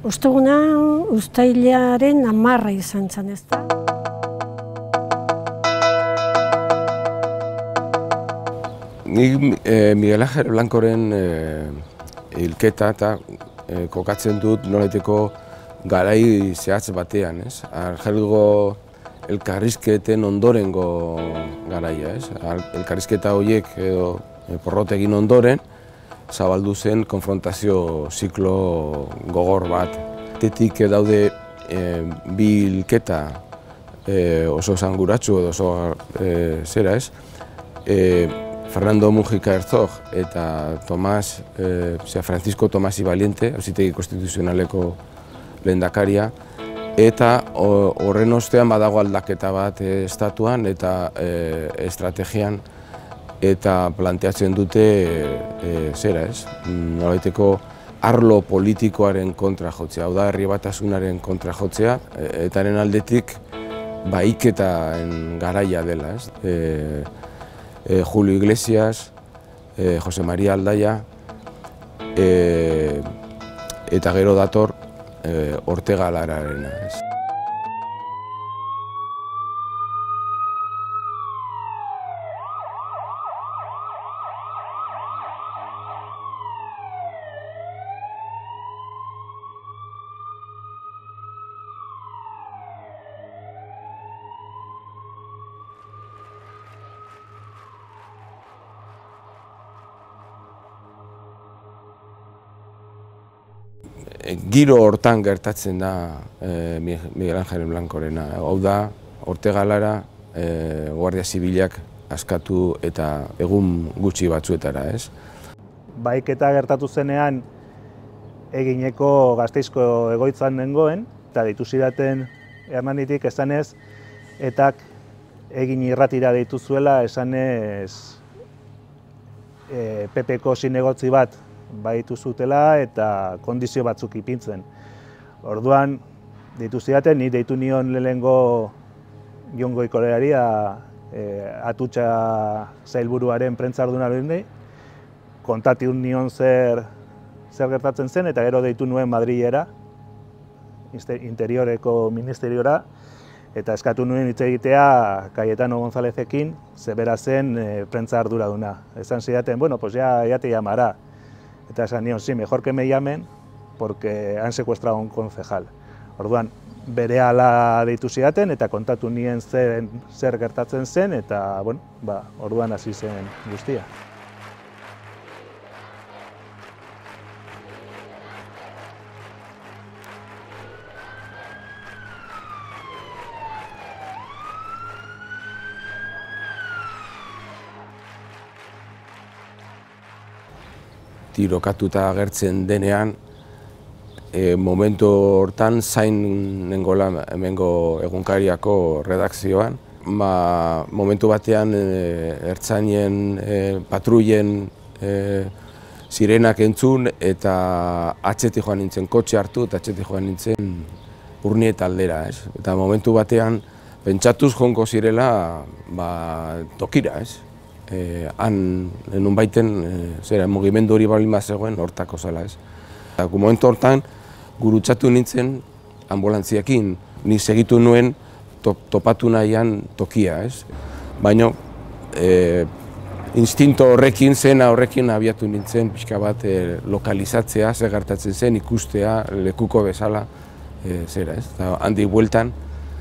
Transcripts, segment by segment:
Osteguna uztailaren 10 izan zen, ez da? Nik Miguel Ángel Blancoren hilketa eta kokatzen dut nolaiteko garai zehatz batean, ez? Argeliko elkarrizketen ondorengo garaia, ez? Elkarrizketa horiek edo porrot egin ondoren, zabaldu zen konfrontazio ziklo gogor bat. Tetik daude bi hilketa oso esanguratsu edo oso zera, ez? Fernando Múgica Herzog eta Francisco Tomás y Valiente, Auzitegi Konstituzionaleko lehendakaria, eta horren ostean badago aldaketa bat estatuan eta estrategian, eta planteatzen dute zera, ez? Nolabaiteko arlo politikoaren kontra jotzea, hau da herri batasunaren kontra jotzea, etaren aldetik bahiketaren garaia dela, ez? Julio Iglesias, Jose María Aldaya, eta gero dator Ortega Lararena, ez? Giro hortan gertatzen da Miguel Ángel Blancorena. Hau da, Ortega Lara Guardia Zibilak askatu eta egun gutxi batzuetara, ez? Bahiketa gertatu zenean egineko Gasteizko egoitzan nengoen, eta deitu zidaten Hernanitik esanez, etak egin irratira deitu zuela esanez PPko zinegotzi bat baitu zutela eta kondizio batzuk ipintzen. Orduan, deitu zidaten, ni deitu nion lehenengo Jon Goikoreari, atutxa sailburuaren prentzardunari, kontatu nion zer gertatzen zen, eta gero deitu nuen Madrilera, interioreko ministeriora, eta eskatu nuen hitz egitea Cayetano Gonzalezekin, zebera zen prentza arduraduna. Esan zidaten, bueno, pues ya te llamará. Eta esan nion, sí, mejor que me llamen, porque han secuestrado un concejal. Orduan, berehala deitu zidaten eta kontatu nien zer gertatzen zen, eta, bueno, orduan hasi zen guztia. Tirokatuta agertzen denean, momentu hortan zain nengoela hemengo egunkariako redakzioan. Momentu batean ertzainen patruien sirenak entzun eta atzetik joan nintzen, kotxe hartu eta atzetik joan nintzen Urnieta aldera, ez? Eta momentu batean pentsatuz jongo zirela tokira, ez? Han nun baiten mugimendu hori balin bat zegoen hortako zela, ez? Momentu hortan gurutzatu nintzen ambulantziakin, ni segitu nuen topatu nahian tokia, ez? Baina instinto horrekin, zena horrekin abiatu nintzen pixka bat lokalizatzea, zer gertatzen zen, ikustea, lekuko bezala, zera, ez? Handik bueltan,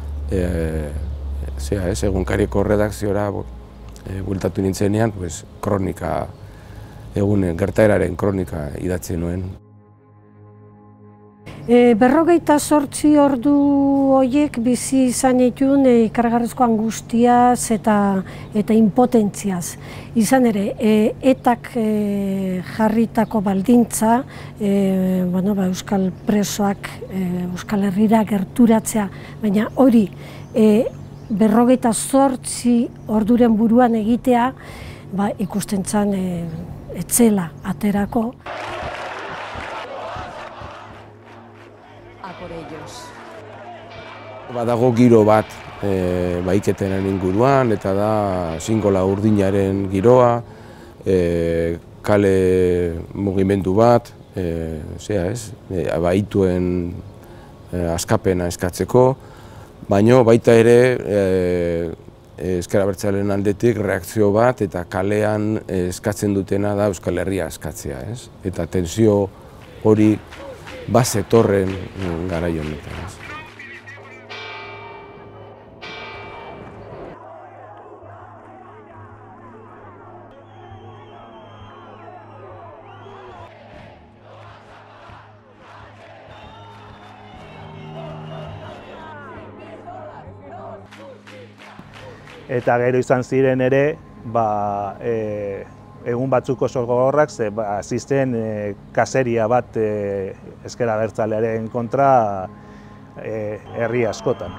egunkarieko redakziora bueltatu nintzenean, kronika, gertaeraren kronika idatzen nuen. 48 ordu horiek bizi izan dituen ikaragarrizko angustiaz eta impotentziaz. Izan ere, etak jarritako baldintza, euskal presoak Euskal Herrira gerturatzea, baina hori 48 orduren buruan egitea ikusten zen etzela aterako. Badago giro bat bahiketenen inguruan, eta da Xingola Urdinaren giroa, kale mugimendu bat, baituen askapena eskatzeko, baino baita ere Ezker Abertzaleen aldetik reakzio bat eta kalean eskatzen dutena da Euskal Herria eskatzea, eta tensio hori bazetorren garai honetan. Eta gero izan ziren ere, egun batzuk oso gogorrak, zisten kaseria bat Ezker Abertzalearen kontra herri askotan.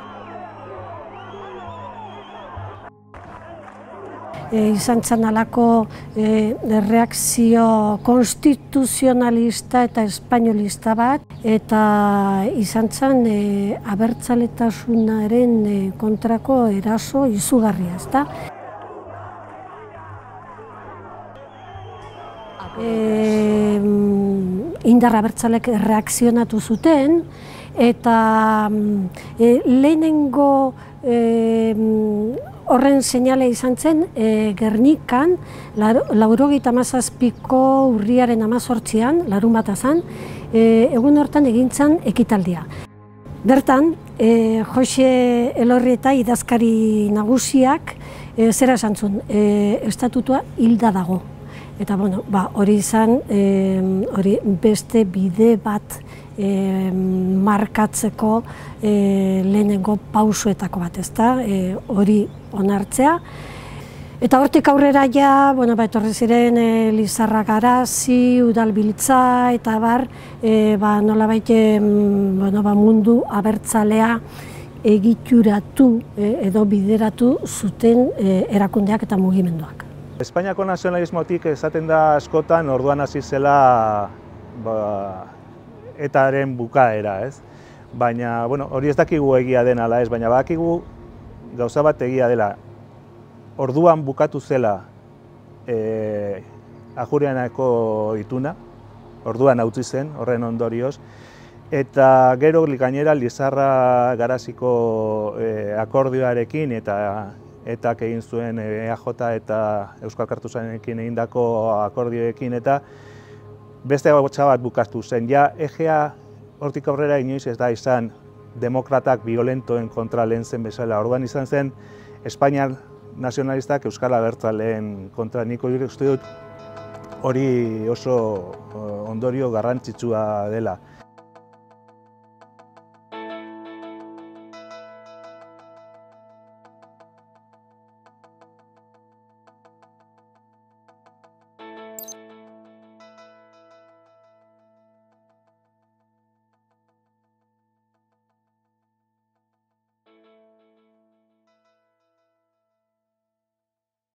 Izan zen alako reakzio konstituzionalista eta espainolista bat, eta izan zen abertzaletasunaren kontrako eraso izugarria, ezta? Indar abertzalek reakzionatu zuten, eta lehenengo horren seinale izan zen Gernikan, 97ko urriaren 18an, larunbata zen, egun hortan egintzan ekitaldia. Bertan, Jose Elorrieta idazkari nagusiak zera esan zuen, estatutua hilda dago. Eta hori izan, beste bide bat markatzeko lehenengo pausoetako bat, ezta? Hori onartzea. Eta hortik aurrera ja, etorri ziren Lizarra Garazi, Udalbiltza eta nolabait mundu abertzalea egituratu edo bideratu zuten erakundeak eta mugimenduak. Espainiako nazionalismotik esaten da askotan orduan hasi zela etaren bukaera, ez? Baina, hori ez dakigu egia den ala ez, baina badakigu gauza bat egia dela. Orduan bukatu zela Ajurianako ituna, orduan utzi zen, horren ondorioz, eta gero gainera Lizarra Garaziko akordioarekin eta egin zuen EAJ eta Euskal Kartuzarekin egindako akordioekin eta beste gauza bat bukatu zen. Ja, egea hortik aurrera inoiz ez da izan demokratak violentoen kontra lehen zen bezala. Orduan izan zen Espainiar nazionalistak Euskal Abertzaleen kontra. Nik uste dut hori oso ondorio garrantzitsua dela.